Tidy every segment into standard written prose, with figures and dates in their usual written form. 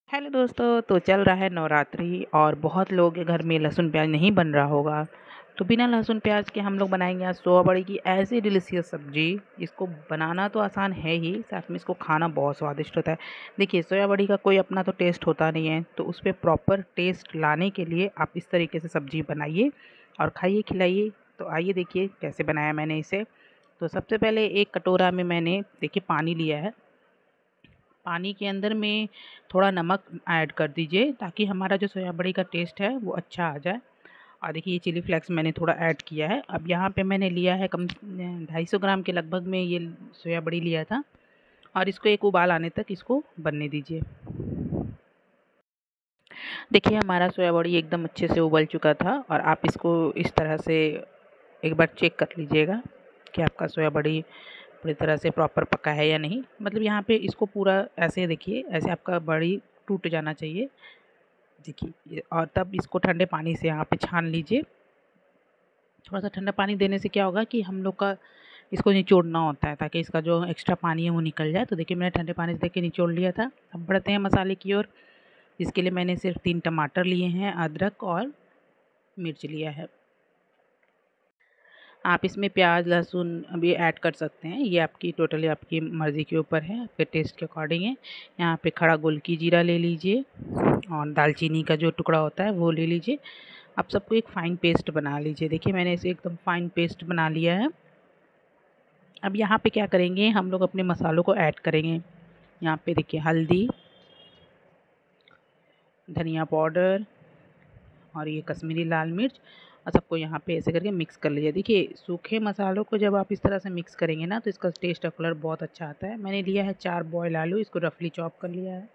Hello दोस्तों, तो चल रहा है नवरात्रि और बहुत लोगों के घर में लहसुन प्याज नहीं बन रहा होगा। तो बिना लहसुन प्याज के हम लोग बनाएंगे आज सोया बड़ी की ऐसी डिलीशियस सब्जी। इसको बनाना तो आसान है ही, साथ में इसको खाना बहुत स्वादिष्ट होता है। देखिए, सोया बड़ी का कोई अपना तो टेस्ट होता नहीं है, तो उस पर प्रॉपर टेस्ट लाने के लिए आप इस तरीके से सब्जी बनाइए और खाइए, खिलाइए। तो आइए देखिए कैसे बनाया मैंने इसे। तो सबसे पहले एक कटोरा में मैंने देखिए पानी लिया है। पानी के अंदर में थोड़ा नमक ऐड कर दीजिए ताकि हमारा जो सोया बड़ी का टेस्ट है वो अच्छा आ जाए। और देखिए, ये चिली फ्लेक्स मैंने थोड़ा ऐड किया है। अब यहाँ पे मैंने लिया है कम 250 ग्राम के लगभग में ये सोया बड़ी लिया था। और इसको एक उबाल आने तक इसको बनने दीजिए। देखिए, हमारा सोया बड़ी एकदम अच्छे से उबल चुका था और आप इसको इस तरह से एक बार चेक कर लीजिएगा कि आपका सोया बड़ी पूरी तरह से प्रॉपर पका है या नहीं। मतलब यहाँ पे इसको पूरा ऐसे देखिए, ऐसे आपका बड़ी टूट जाना चाहिए। देखिए और तब इसको ठंडे पानी से यहाँ पे छान लीजिए। थोड़ा सा ठंडा पानी देने से क्या होगा कि हम लोग का इसको निचोड़ना होता है ताकि इसका जो एक्स्ट्रा पानी है वो निकल जाए। तो देखिए, मैंने ठंडे पानी से देख निचोड़ लिया था। अब बढ़ते हैं मसाले की ओर। इसके लिए मैंने सिर्फ 3 टमाटर लिए हैं, अदरक और मिर्च लिया है। आप इसमें प्याज लहसुन भी ऐड कर सकते हैं, ये आपकी टोटली आपकी मर्ज़ी के ऊपर है, आपके टेस्ट के अकॉर्डिंग है। यहाँ पे खड़ा गोलकी जीरा ले लीजिए और दालचीनी का जो टुकड़ा होता है वो ले लीजिए। आप सबको एक फ़ाइन पेस्ट बना लीजिए। देखिए, मैंने इसे एकदम फ़ाइन पेस्ट बना लिया है। अब यहाँ पे क्या करेंगे, हम लोग अपने मसालों को ऐड करेंगे। यहाँ पे देखिए, हल्दी, धनिया पाउडर और ये कश्मीरी लाल मिर्च, और सबको यहाँ पे ऐसे करके मिक्स कर लीजिए। देखिए, सूखे मसालों को जब आप इस तरह से मिक्स करेंगे ना तो इसका टेस्ट और कलर बहुत अच्छा आता है। मैंने लिया है 4 बॉयल आलू, इसको रफली चॉप कर लिया है।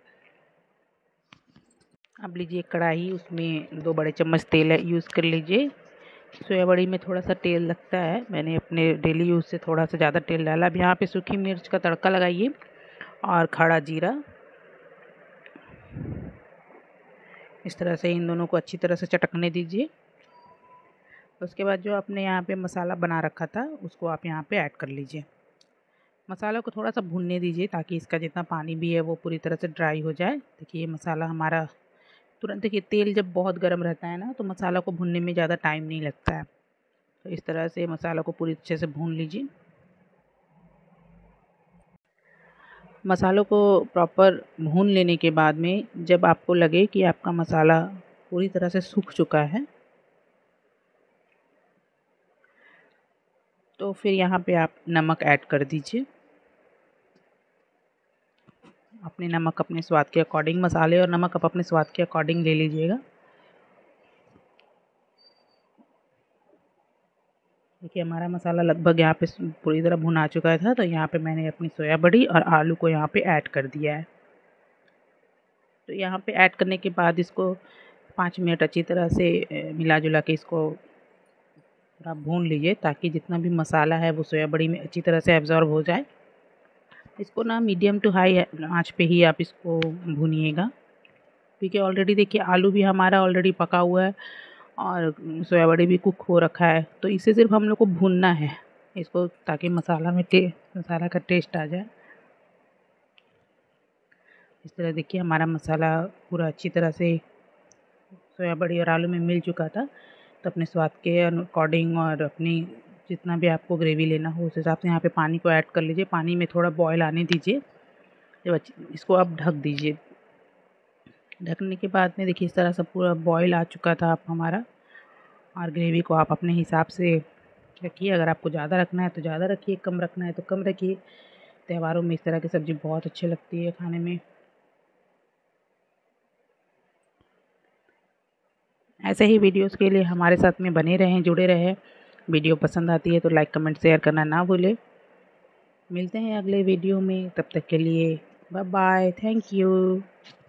अब लीजिए कढ़ाई, उसमें 2 बड़े चम्मच तेल यूज़ कर लीजिए। सोया बड़ी में थोड़ा सा तेल लगता है, मैंने अपने डेली यूज़ से थोड़ा सा ज़्यादा तेल डाला। अब यहाँ पे सूखी मिर्च का तड़का लगाइए और खड़ा जीरा। इस तरह से इन दोनों को अच्छी तरह से चटकने दीजिए। उसके बाद जो आपने यहाँ पे मसाला बना रखा था उसको आप यहाँ पे ऐड कर लीजिए। मसाला को थोड़ा सा भूनने दीजिए ताकि इसका जितना पानी भी है वो पूरी तरह से ड्राई हो जाए। देखिए, ये मसाला हमारा तुरंत, देखिए तेल जब बहुत गर्म रहता है ना तो मसाला को भूनने में ज़्यादा टाइम नहीं लगता है। तो इस तरह से मसाला को पूरी अच्छे से भून लीजिए। मसालों को प्रॉपर भून लेने के बाद में जब आपको लगे कि आपका मसाला पूरी तरह से सूख चुका है तो फिर यहाँ पे आप नमक ऐड कर दीजिए। अपने नमक अपने स्वाद के अकॉर्डिंग, मसाले और नमक आप अपने स्वाद के अकॉर्डिंग ले लीजिएगा। देखिए, हमारा मसाला लगभग यहाँ पे पूरी तरह भुना चुका था। तो यहाँ पे मैंने अपनी सोया बड़ी और आलू को यहाँ पे ऐड कर दिया है। तो यहाँ पे ऐड करने के बाद इसको 5 मिनट अच्छी तरह से मिला जुला के इसको थोड़ा भून लीजिए ताकि जितना भी मसाला है वो सोया बड़ी में अच्छी तरह से एब्ज़ॉर्ब हो जाए। इसको ना मीडियम टू हाई आंच पे ही आप इसको भूनिएगा, क्योंकि ऑलरेडी देखिए आलू भी हमारा ऑलरेडी पका हुआ है और सोया बड़ी भी कुक हो रखा है। तो इसे सिर्फ हम लोग को भूनना है इसको, ताकि मसाला का टेस्ट आ जाए। इस तरह देखिए, हमारा मसाला पूरा अच्छी तरह से सोया बड़ी और आलू में मिल चुका था। तो अपने स्वाद के अकॉर्डिंग और अपनी जितना भी आपको ग्रेवी लेना हो उस हिसाब से यहाँ पे पानी को ऐड कर लीजिए। पानी में थोड़ा बॉयल आने दीजिए। जब इसको आप ढक दीजिए। ढकने के बाद में देखिए, इस तरह से पूरा बॉयल आ चुका था आप हमारा। और ग्रेवी को आप अपने हिसाब से रखिए, अगर आपको ज़्यादा रखना है तो ज़्यादा रखिए, कम रखना है तो कम रखिए। त्योहारों में इस तरह की सब्ज़ी बहुत अच्छी लगती है खाने में। ऐसे ही वीडियोस के लिए हमारे साथ में बने रहें, जुड़े रहें। वीडियो पसंद आती है तो लाइक कमेंट शेयर करना ना भूलें। मिलते हैं अगले वीडियो में, तब तक के लिए बाय बाय, थैंक यू।